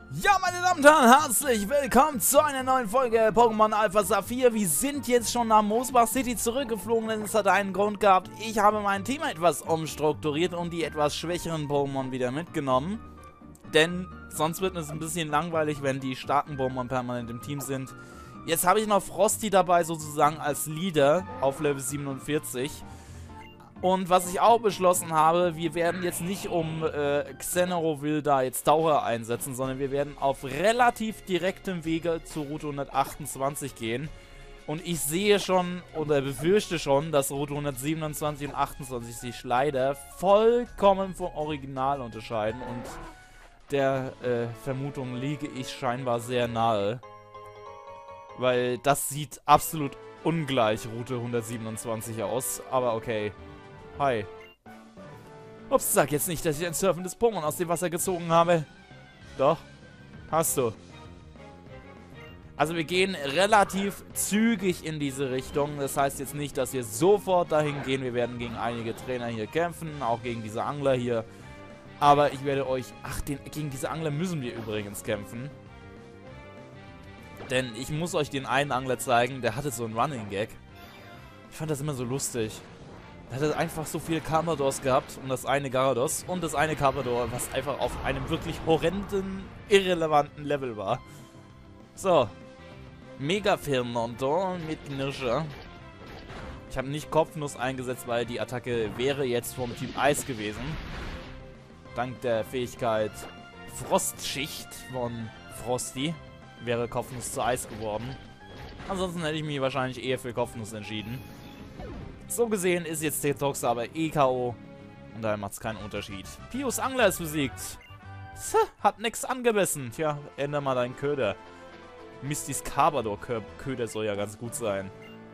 Ja, meine Damen und Herren, herzlich willkommen zu einer neuen Folge Pokémon Alpha Saphir. Wir sind jetzt schon nach Moosbach City zurückgeflogen, denn es hat einen Grund gehabt. Ich habe mein Team etwas umstrukturiert und die etwas schwächeren Pokémon wieder mitgenommen. Denn sonst wird es ein bisschen langweilig, wenn die starken Pokémon permanent im Team sind. Jetzt habe ich noch Frosty dabei, sozusagen als Leader auf Level 47. Und was ich auch beschlossen habe, wir werden jetzt nicht Xenoroville da jetzt Taucher einsetzen, sondern wir werden auf relativ direktem Wege zur Route 128 gehen. Und ich sehe schon oder befürchte schon, dass Route 127 und 28 sich leider vollkommen vom Original unterscheiden. Und der Vermutung liege ich scheinbar sehr nahe. Weil das sieht absolut ungleich Route 127 aus, aber okay. Hi. Ups, sag jetzt nicht, dass ich ein surfendes Pokémon aus dem Wasser gezogen habe. Doch, hast du. Also wir gehen relativ zügig in diese Richtung. Das heißt jetzt nicht, dass wir sofort dahin gehen. Wir werden gegen einige Trainer hier kämpfen, auch gegen diese Angler hier. Aber ich werde euch... Ach, gegen diese Angler müssen wir übrigens kämpfen. Denn ich muss euch den einen Angler zeigen, der hatte so einen Running Gag. Ich fand das immer so lustig. Er hatte einfach so viele Carpadors gehabt und das eine Gyarados und das eine Carpador, was einfach auf einem wirklich horrenden, irrelevanten Level war. So. Mega Firmondo mit Knirscher. Ich habe nicht Kopfnuss eingesetzt, weil die Attacke wäre jetzt vom Typ Eis gewesen. Dank der Fähigkeit Frostschicht von Frosty wäre Kopfnuss zu Eis geworden. Ansonsten hätte ich mich wahrscheinlich eher für Kopfnuss entschieden. So gesehen ist jetzt der Tox aber K.O. und daher macht es keinen Unterschied. Pius Angler ist besiegt. Hat nix angebissen. Tja, ändere mal deinen Köder. Mistys Carpador-Köder soll ja ganz gut sein.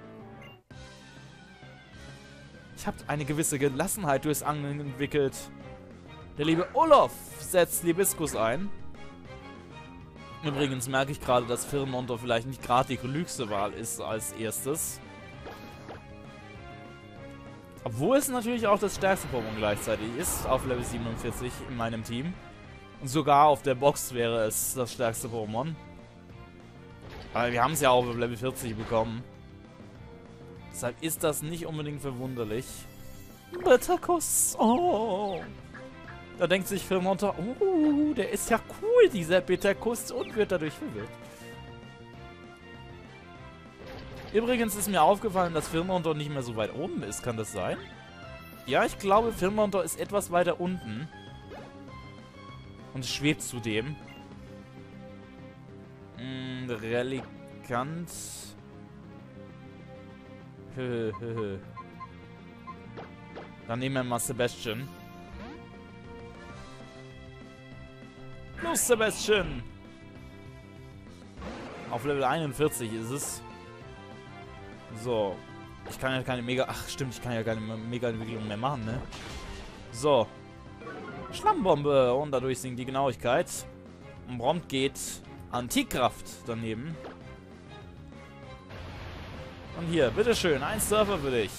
Ich habe eine gewisse Gelassenheit durchs Angeln entwickelt. Der liebe Olaf setzt Libiskus ein. Übrigens merke ich gerade, dass Firmonto vielleicht nicht gerade die klügste Wahl ist als erstes. Obwohl es natürlich auch das stärkste Pokémon gleichzeitig ist, auf Level 47 in meinem Team. Und sogar auf der Box wäre es das stärkste Pokémon. Aber wir haben es ja auch auf Level 40 bekommen. Deshalb ist das nicht unbedingt verwunderlich. Bitterkuss, oh. Da denkt sich Firmonto, oh, der ist ja cool, dieser Bitterkuss, und wird dadurch verwirrt. Übrigens ist mir aufgefallen, dass Firmonto nicht mehr so weit oben ist. Kann das sein? Ja, ich glaube, Firmonto ist etwas weiter unten. Und schwebt zudem. Relikant. Dann nehmen wir mal Sebastian. Los, Sebastian! Auf Level 41 ist es. So. Ich kann ja keine Mega... Ach, stimmt, ich kann ja keine Mega-Entwicklung mehr machen, ne? So. Schlammbombe. Und dadurch sinkt die Genauigkeit. Und prompt geht Antikraft daneben. Und hier, bitteschön, ein Surfer für dich.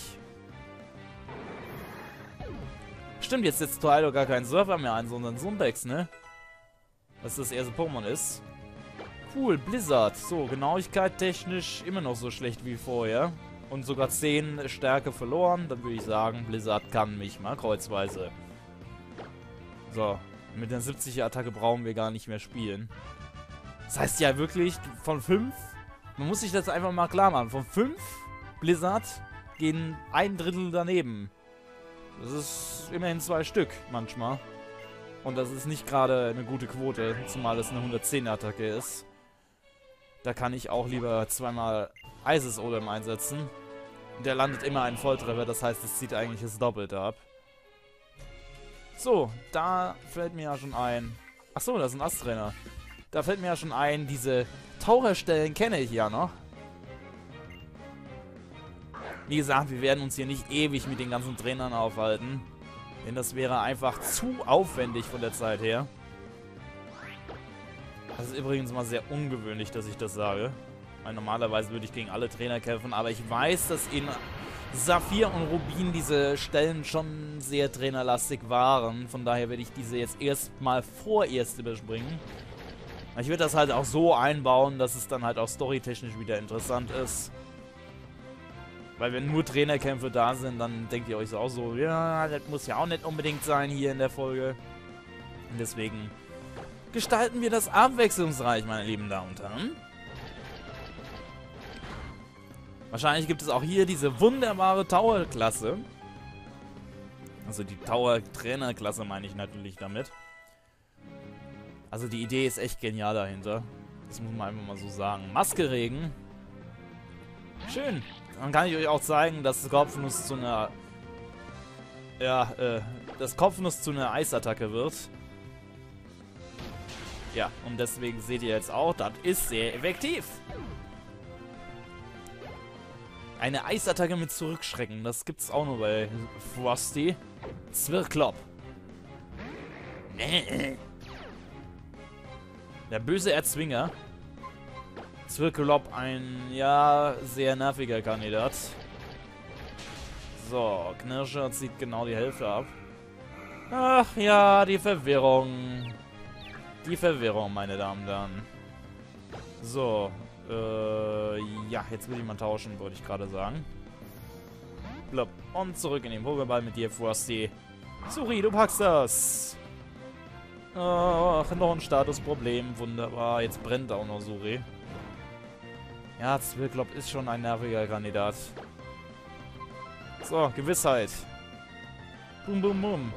Stimmt, jetzt setzt Toido gar keinen Surfer mehr ein, sondern Sumbex, ne? Was das erste Pokémon ist. Cool, Blizzard. So, Genauigkeit technisch immer noch so schlecht wie vorher. Und sogar 10 Stärke verloren. Dann würde ich sagen, Blizzard kann mich mal kreuzweise. So, mit der 70er Attacke brauchen wir gar nicht mehr spielen. Das heißt ja wirklich, von 5, man muss sich das einfach mal klar machen, von 5 Blizzard gehen 1/3 daneben. Das ist immerhin 2 Stück manchmal. Und das ist nicht gerade eine gute Quote, zumal es eine 110er Attacke ist. Da kann ich auch lieber zweimal Isis Odem einsetzen. Der landet immer einen Volltreffer, das heißt, es zieht eigentlich das Doppelte ab. So, da fällt mir ja schon ein... Achso, das ist ein Asttrainer. Da fällt mir ja schon ein, diese Taucherstellen kenne ich ja noch. Wie gesagt, wir werden uns hier nicht ewig mit den ganzen Trainern aufhalten. Denn das wäre einfach zu aufwendig von der Zeit her. Das ist übrigens mal sehr ungewöhnlich, dass ich das sage. Weil normalerweise würde ich gegen alle Trainer kämpfen, aber ich weiß, dass in Saphir und Rubin diese Stellen schon sehr trainerlastig waren. Von daher werde ich diese jetzt erstmal vorerst überspringen. Ich würde das halt auch so einbauen, dass es dann halt auch storytechnisch wieder interessant ist. Weil wenn nur Trainerkämpfe da sind, dann denkt ihr euch so auch so, ja, das muss ja auch nicht unbedingt sein hier in der Folge. Und deswegen gestalten wir das abwechslungsreich, meine lieben Damen und Herren. Wahrscheinlich gibt es auch hier diese wunderbare Tower-Klasse. Also die Tower-Trainer-Klasse meine ich natürlich damit. Also die Idee ist echt genial dahinter. Das muss man einfach mal so sagen. Maskeregen. Schön. Dann kann ich euch auch zeigen, dass Kopfnuss zu einer... Ja, dass Kopfnuss zu einer Eisattacke wird. Ja, und deswegen seht ihr jetzt auch, das ist sehr effektiv. Eine Eisattacke mit Zurückschrecken, das gibt's auch nur bei Frosty. Zwirklopp. Der böse Erzwinger. Zwirklopp, ein, ja, sehr nerviger Kandidat. So, Knirscher zieht genau die Hälfte ab. Ach ja, die Verwirrung. Die Verwirrung, meine Damen und Herren. So, ja, jetzt will ich mal tauschen, wollte ich gerade sagen. Blop. Und zurück in den Pokéball mit dir, Frosty. Suri, du packst das. Ach, noch ein Statusproblem. Wunderbar. Jetzt brennt auch noch Suri. Ja, Zwirklopp ist schon ein nerviger Kandidat. So, Gewissheit. Bum, bum, bum.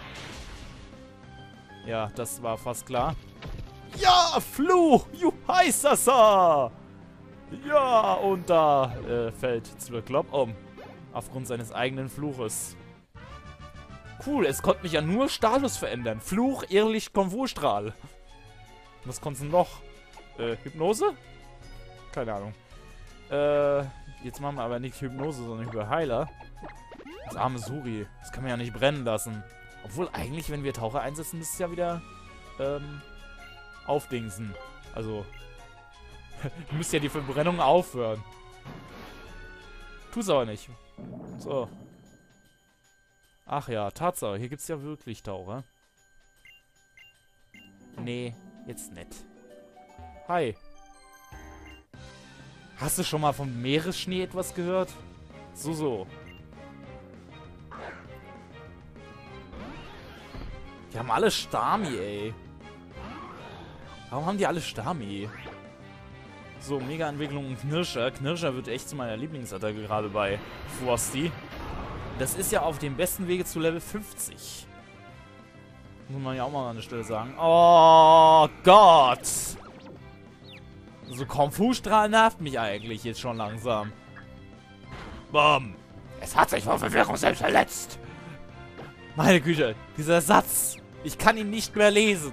Ja, das war fast klar. Ja, Fluch! You heißer! Ja, und da fällt Zwirklopp um. Aufgrund seines eigenen Fluches. Cool, es konnte mich ja nur Status verändern. Fluch, Irrlicht, Konfurstrahl. Was konnte denn noch? Hypnose? Keine Ahnung. Jetzt machen wir aber nicht Hypnose, sondern Heiler. Das arme Suri. Das kann man ja nicht brennen lassen. Obwohl eigentlich, wenn wir Taucher einsetzen, müsste es ja wieder aufdingsen. Also, müsste ja die Verbrennung aufhören. Tu's aber nicht. So. Ach ja, Tatsache. Hier gibt's ja wirklich Taucher. Nee, jetzt nicht. Hi. Hast du schon mal vom Meeresschnee etwas gehört? So. Die haben alle Stami, ey. Warum haben die alle Stami? So, Mega-Entwicklung Knirscher. Knirscher wird echt zu meiner Lieblingsattacke gerade bei Frosty. Das ist ja auf dem besten Wege zu Level 50. Muss man ja auch mal an der Stelle sagen. Oh Gott! So, Konfusstrahl nervt mich eigentlich jetzt schon langsam. Bam! Es hat sich vor Verwirrung selbst verletzt! Meine Güte, dieser Satz. Ich kann ihn nicht mehr lesen.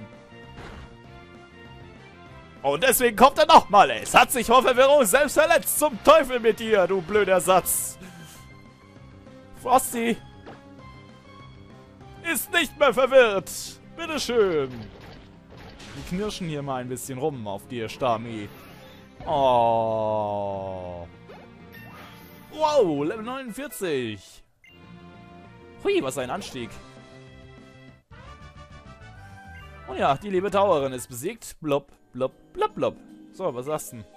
Und deswegen kommt er nochmal. Es hat sich vor Verwirrung selbst verletzt. Zum Teufel mit dir, du blöder Satz. Frosty ist nicht mehr verwirrt. Bitteschön. Die knirschen hier mal ein bisschen rum auf dir, Stami. Oh. Wow, Level 49. Hui, was ein Anstieg. Und ja, die liebe Tauerin ist besiegt. Blop, blop, blop, blop. So, was sagst du?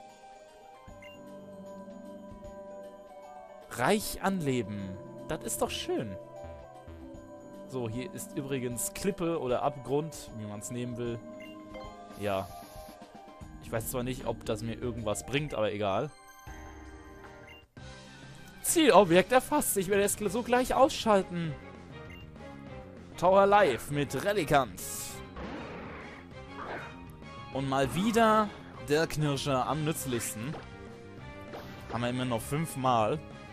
Reich an Leben. Das ist doch schön. So, hier ist übrigens Klippe oder Abgrund, wie man es nehmen will. Ja. Ich weiß zwar nicht, ob das mir irgendwas bringt, aber egal. Zielobjekt erfasst. Ich werde es so gleich ausschalten. Tower Live mit Relikant. Und mal wieder der Knirscher am nützlichsten. Haben wir immer noch 5 Mal.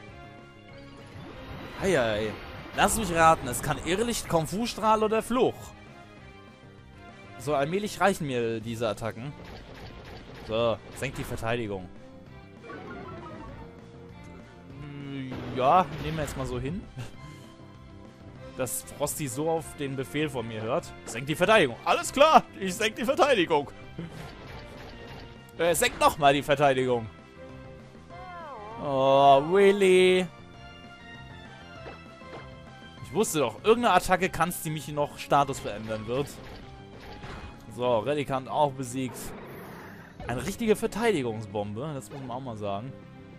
Eieiei. Lass mich raten, es kann Irrlicht, Konfusstrahl oder Fluch. So, allmählich reichen mir diese Attacken. So, senkt die Verteidigung. Ja, nehmen wir jetzt mal so hin. Dass Frosty so auf den Befehl von mir hört. Senkt die Verteidigung. Alles klar, ich senk die Verteidigung. Senkt nochmal die Verteidigung. Oh, really? Ich wusste doch, irgendeine Attacke kannst, die mich noch Status verändern wird. So, Relikant auch besiegt. Eine richtige Verteidigungsbombe, das muss man auch mal sagen.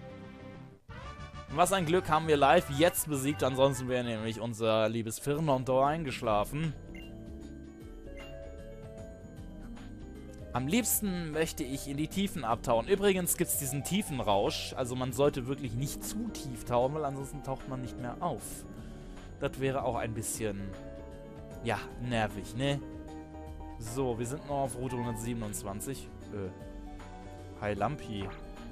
Was ein Glück, haben wir live jetzt besiegt, ansonsten wäre nämlich unser liebes Firnontor eingeschlafen. Am liebsten möchte ich in die Tiefen abtauchen. Übrigens gibt es diesen Tiefenrausch, also man sollte wirklich nicht zu tief tauchen, weil ansonsten taucht man nicht mehr auf. Das wäre auch ein bisschen, ja, nervig, ne? So, wir sind noch auf Route 127. Hi Lampi.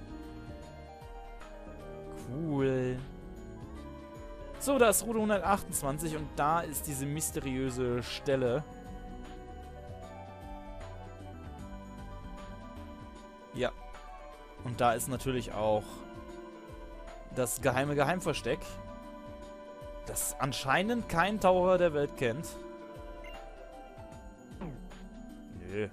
Cool. So, da ist Route 128 und da ist diese mysteriöse Stelle. Ja. Und da ist natürlich auch das geheime Geheimversteck, das anscheinend kein Taucher der Welt kennt. Nö.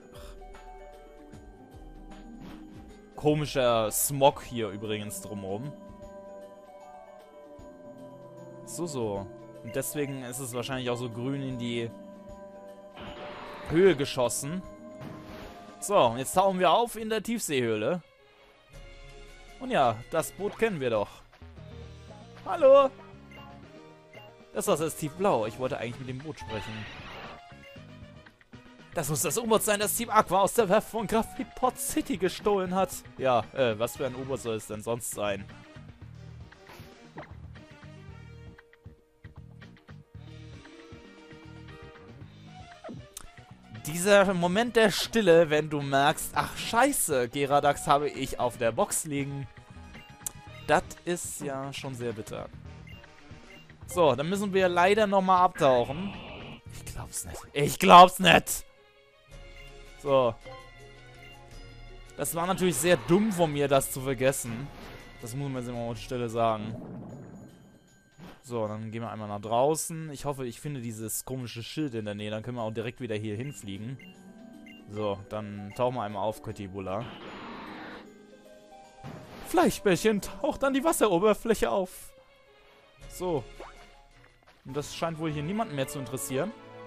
Komischer Smog hier übrigens drumherum. So. Und deswegen ist es wahrscheinlich auch so grün in die Höhe geschossen. So, und jetzt tauchen wir auf in der Tiefseehöhle. Und ja, das Boot kennen wir doch. Hallo! Das Wasser ist tiefblau. Ich wollte eigentlich mit dem Boot sprechen. Das muss das U-Boot sein, das Team Aqua aus der Werft von Graphitport City gestohlen hat. Ja, was für ein U-Boot soll es denn sonst sein? Dieser Moment der Stille, wenn du merkst, ach scheiße, Geradax habe ich auf der Box liegen. Das ist ja schon sehr bitter. So, dann müssen wir leider nochmal abtauchen. Ich glaub's nicht. Ich glaub's nicht! So. Das war natürlich sehr dumm von mir, das zu vergessen. Das muss man jetzt immer mit Stille sagen. So, dann gehen wir einmal nach draußen. Ich hoffe, ich finde dieses komische Schild in der Nähe. Dann können wir auch direkt wieder hier hinfliegen. So, dann tauchen wir einmal auf, Kotibula. Fleischbällchen taucht an die Wasseroberfläche auf. So. Und das scheint wohl hier niemanden mehr zu interessieren.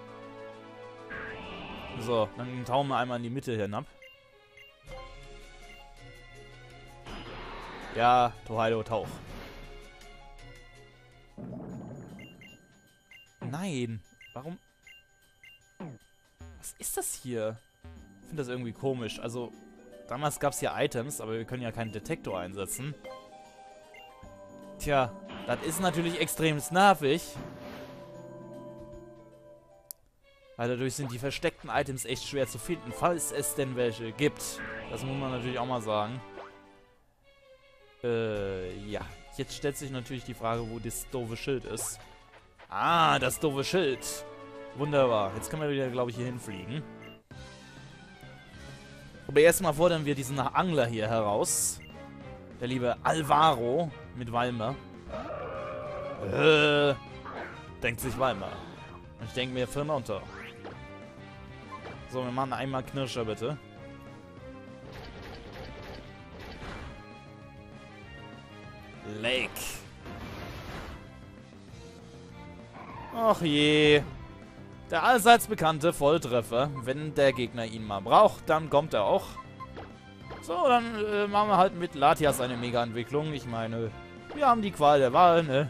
So, dann tauchen wir einmal in die Mitte hinab. Ja, Tokaido, tauch. Nein. Warum? Was ist das hier? Ich finde das irgendwie komisch. Also, damals gab es ja Items, aber wir können ja keinen Detektor einsetzen. Tja, das ist natürlich extrem nervig. Weil dadurch sind die versteckten Items echt schwer zu finden, falls es denn welche gibt. Das muss man natürlich auch mal sagen. Ja. Jetzt stellt sich natürlich die Frage, wo das doofe Schild ist. Ah, das doofe Schild. Wunderbar. Jetzt können wir wieder, glaube ich, hier hinfliegen. Aber erstmal fordern wir diesen Angler hier heraus. Der liebe Alvaro mit Walmer. Denkt sich Walmer. Und ich denke mir Firnontor. So, wir machen einmal Knirscher, bitte. Lake. Ach je. Der allseits bekannte Volltreffer. Wenn der Gegner ihn mal braucht, dann kommt er auch. So, dann machen wir halt mit Latias eine Mega-Entwicklung. Ich meine, wir haben die Qual der Wahl, ne?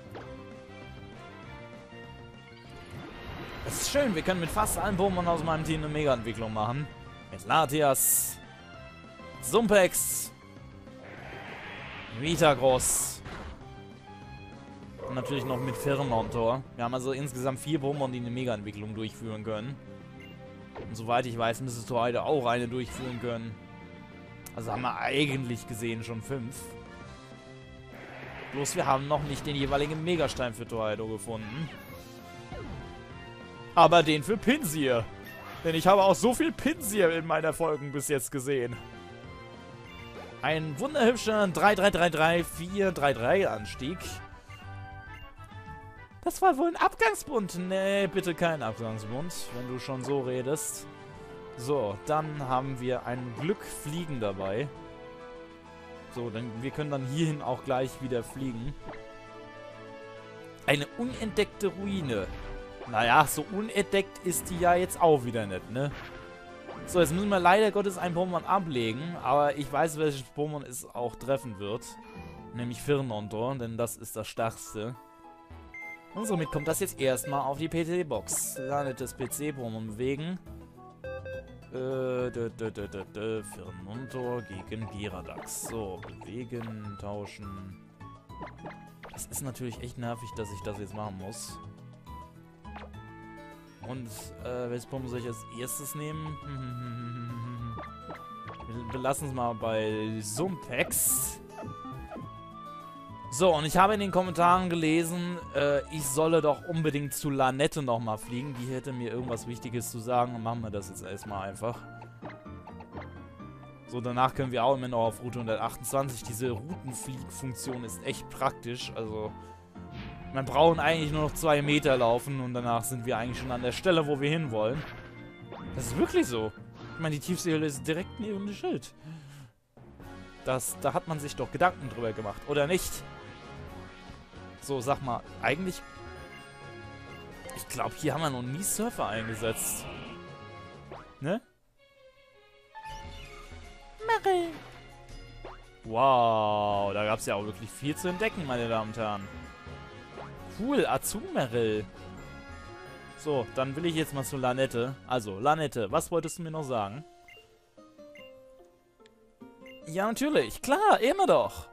Das ist schön, wir können mit fast allen Pokémon aus meinem Team eine Mega-Entwicklung machen. Mit Latias, Sumpex, Metagross und natürlich noch mit Firnontor. Wir haben also insgesamt 4 Pokémon, die eine Mega-Entwicklung durchführen können. Und soweit ich weiß, müsste Tokaido auch eine durchführen können. Also haben wir eigentlich gesehen schon 5. Bloß wir haben noch nicht den jeweiligen Megastein für Tokaido gefunden. Aber den für Pinsir. Denn ich habe auch so viel Pinsir in meiner Folgen bis jetzt gesehen. Ein wunderhübscher 3-3-3-3-4-3-3 Anstieg. Das war wohl ein Abgangsbund. Nee, bitte kein Abgangsbund, wenn du schon so redest. So, dann haben wir ein Glück Fliegen dabei. So, dann wir können dann hierhin auch gleich wieder fliegen. Eine unentdeckte Ruine. Naja, so unentdeckt ist die ja jetzt auch wieder nicht, ne? So, jetzt müssen wir leider Gottes ein Pokémon ablegen, aber ich weiß, welches Pokémon es auch treffen wird. Nämlich Firnontor, denn das ist das stärkste. Und somit kommt das jetzt erstmal auf die PT-Box. Landet das PC-Pokémon bewegen. Firnontor gegen Gyarados. So, bewegen, tauschen. Das ist natürlich echt nervig, dass ich das jetzt machen muss. Und, welches Pokémon soll ich als erstes nehmen? Wir lassen es mal bei Sumpex. So, und ich habe in den Kommentaren gelesen, ich solle doch unbedingt zu Lanette nochmal fliegen. Die hätte mir irgendwas Wichtiges zu sagen. Und machen wir das jetzt erstmal einfach. So, danach können wir auch immer noch auf Route 128. Diese Routenfliegfunktion ist echt praktisch. Also, wir brauchen eigentlich nur noch 2 Meter laufen und danach sind wir eigentlich schon an der Stelle, wo wir hinwollen. Das ist wirklich so. Ich meine, die Tiefseehöhle ist direkt neben dem Schild. Da hat man sich doch Gedanken drüber gemacht, oder nicht? So, sag mal, eigentlich... Ich glaube, hier haben wir noch nie Surfer eingesetzt. Ne? Meryl. Wow, da gab es ja auch wirklich viel zu entdecken, meine Damen und Herren. Cool, Azumarill. So, dann will ich jetzt mal zu Lanette. Also, Lanette, was wolltest du mir noch sagen? Ja, natürlich. Klar, immer doch.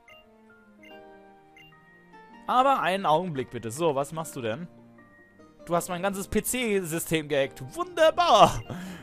Aber einen Augenblick bitte. So, was machst du denn? Du hast mein ganzes PC-System gehackt. Wunderbar.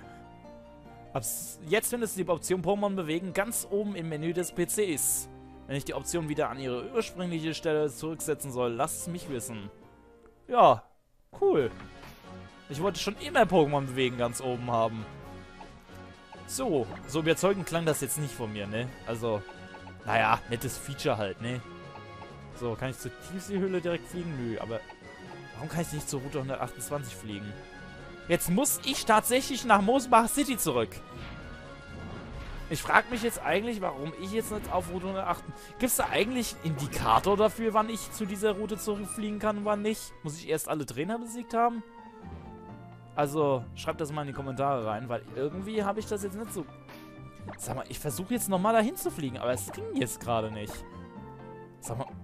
Jetzt findest du die Option Pokémon bewegen ganz oben im Menü des PCs. Wenn ich die Option wieder an ihre ursprüngliche Stelle zurücksetzen soll, lasst es mich wissen. Ja, cool. Ich wollte schon immer Pokémon bewegen ganz oben haben. So überzeugend klang das jetzt nicht von mir, ne? Also, naja, nettes Feature halt, ne? So, kann ich zur Tiefseehöhle direkt fliegen? Nö, aber warum kann ich nicht zur Route 128 fliegen? Jetzt muss ich tatsächlich nach Moosbach City zurück. Ich frage mich jetzt eigentlich, warum ich jetzt nicht auf Route 108... Gibt es da eigentlich einen Indikator dafür, wann ich zu dieser Route zurückfliegen kann und wann nicht? Muss ich erst alle Trainer besiegt haben? Also, schreibt das mal in die Kommentare rein, weil irgendwie habe ich das jetzt nicht so... Sag mal, ich versuche jetzt nochmal dahin zu fliegen, aber es ging jetzt gerade nicht. Sag mal...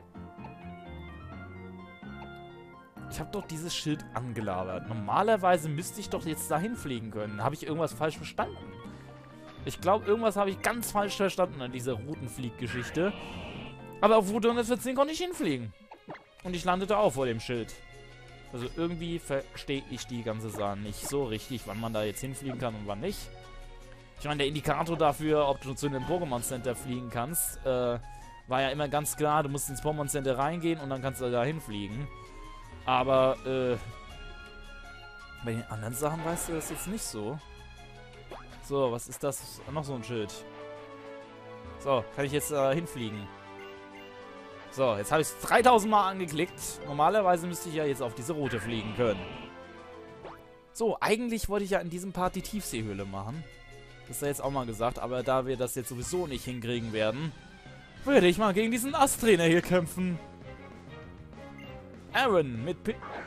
Ich habe doch dieses Schild angelabert. Normalerweise müsste ich doch jetzt dahin fliegen können. Habe ich irgendwas falsch verstanden? Ich glaube, irgendwas habe ich ganz falsch verstanden an dieser Routenflieg-Geschichte. Aber auf Route 114 konnte ich hinfliegen. Und ich landete auch vor dem Schild. Also irgendwie verstehe ich die ganze Sache nicht so richtig, wann man da jetzt hinfliegen kann und wann nicht. Ich meine, der Indikator dafür, ob du zu einem Pokémon Center fliegen kannst, war ja immer ganz klar, du musst ins Pokémon Center reingehen und dann kannst du da hinfliegen. Aber, bei den anderen Sachen weißt du das jetzt nicht so. So, was ist das? Noch so ein Schild. So, kann ich jetzt hinfliegen. So, jetzt habe ich es 3000 Mal angeklickt. Normalerweise müsste ich ja jetzt auf diese Route fliegen können. So, eigentlich wollte ich ja in diesem Part die Tiefseehöhle machen. Das ist ja jetzt auch mal gesagt, aber da wir das jetzt sowieso nicht hinkriegen werden, werde ich mal gegen diesen Asttrainer hier kämpfen. Aaron mit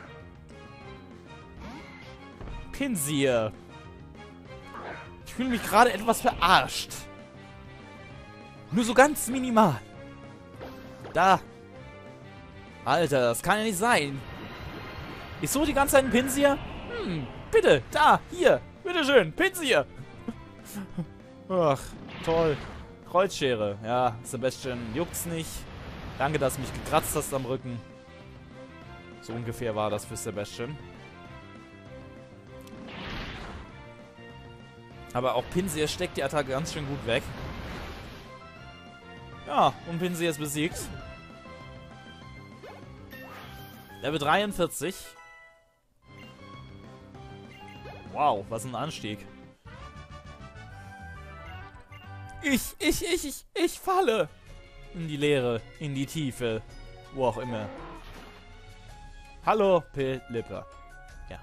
Pinsir. Ich fühle mich gerade etwas verarscht. Nur so ganz minimal. Da. Alter, das kann ja nicht sein. Ich suche die ganze Zeit einen Pinsir. Bitte, da, hier. Bitteschön, Pinsir. Ach, toll. Kreuzschere. Ja, Sebastian juckt's nicht. Danke, dass du mich gekratzt hast am Rücken. So ungefähr war das für Sebastian. Aber auch Pinsir steckt die Attacke ganz schön gut weg. Ja, und Pinsir ist besiegt. Level 43. Wow, was ein Anstieg. Ich falle. In die Leere, in die Tiefe. Wo auch immer. Hallo, Pilipper. Ja.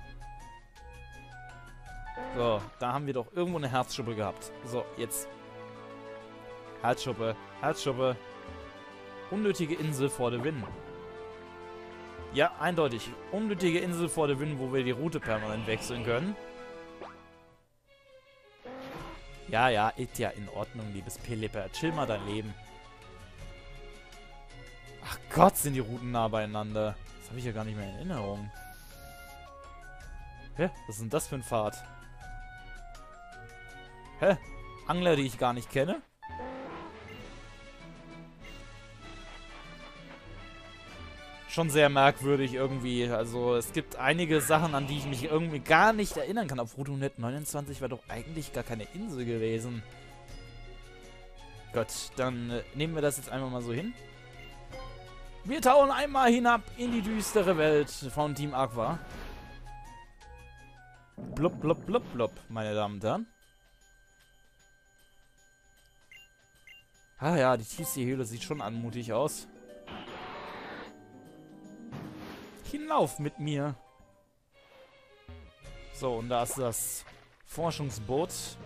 So, da haben wir doch irgendwo eine Herzschuppe gehabt. So, jetzt. Herzschuppe, Herzschuppe. Unnötige Insel vor der Win. Ja, eindeutig. Unnötige Insel vor der Win, wo wir die Route permanent wechseln können. Ja, ja, ist ja in Ordnung, liebes Pelipper. Chill mal dein Leben. Ach Gott, sind die Routen nah beieinander. Das habe ich ja gar nicht mehr in Erinnerung. Hä? Was ist denn das für ein Pfad? Hä? Angler, die ich gar nicht kenne? Schon sehr merkwürdig irgendwie. Also es gibt einige Sachen, an die ich mich irgendwie gar nicht erinnern kann. Auf Route 129 war doch eigentlich gar keine Insel gewesen. Gut, dann nehmen wir das jetzt einfach mal so hin. Wir tauchen einmal hinab in die düstere Welt von Team Aqua. Blub, blub, blub, blub, meine Damen und Herren. Ah ja, die Tiefseehöhle sieht schon anmutig aus. Hinauf mit mir. So, und da ist das Forschungsboot.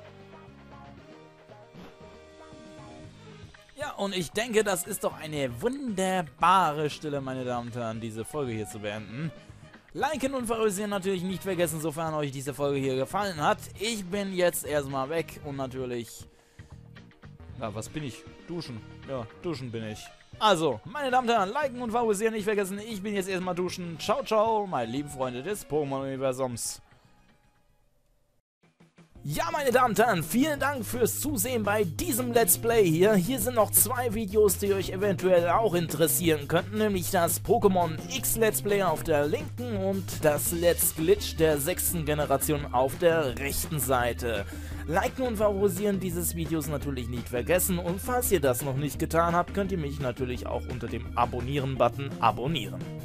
Ja, und ich denke, das ist doch eine wunderbare Stelle, meine Damen und Herren, diese Folge hier zu beenden. Liken und favorisieren natürlich nicht vergessen, sofern euch diese Folge hier gefallen hat. Ich bin jetzt erstmal weg und natürlich... Ja, was bin ich? Duschen. Ja, duschen bin ich. Also, meine Damen und Herren, liken und favorisieren nicht vergessen. Ich bin jetzt erstmal duschen. Ciao, ciao, meine lieben Freunde des Pokémon-Universums. Ja, meine Damen und Herren, vielen Dank fürs Zusehen bei diesem Let's Play hier. Hier sind noch 2 Videos, die euch eventuell auch interessieren könnten, nämlich das Pokémon X Let's Play auf der linken und das Let's Glitch der 6. Generation auf der rechten Seite. Liken und favorisieren dieses Videos natürlich nicht vergessen und falls ihr das noch nicht getan habt, könnt ihr mich natürlich auch unter dem Abonnieren-Button abonnieren.